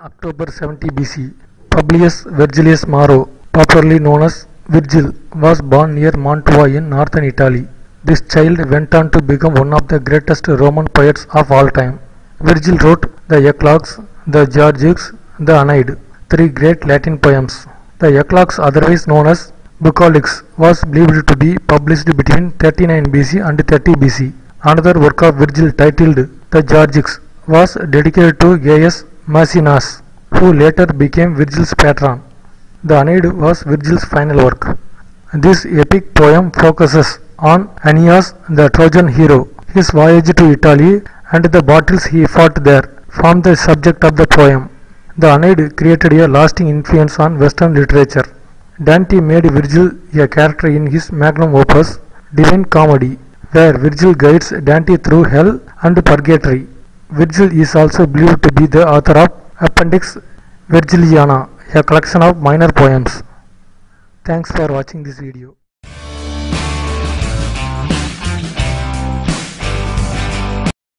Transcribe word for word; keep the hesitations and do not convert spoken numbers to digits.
October seventy B C, Publius Vergilius Maro, popularly known as Virgil, was born near Mantua in northern Italy. This child went on to become one of the greatest Roman poets of all time. Virgil wrote the Eclogues, the Georgics, the Aeneid, three great Latin poems. The Eclogues, otherwise known as Bucolics, was believed to be published between thirty-nine B C and thirty B C. Another work of Virgil, titled the Georgics, was dedicated to Gaius Maecenas, who later became Virgil's patron. The Aeneid was Virgil's final work. This epic poem focuses on Aeneas, the Trojan hero. His voyage to Italy and the battles he fought there form the subject of the poem. The Aeneid created a lasting influence on Western literature. Dante made Virgil a character in his magnum opus, Divine Comedy, where Virgil guides Dante through hell and purgatory. Virgil is also believed to be the author of Appendix Vergiliana, a collection of minor poems. Thanks for watching this video.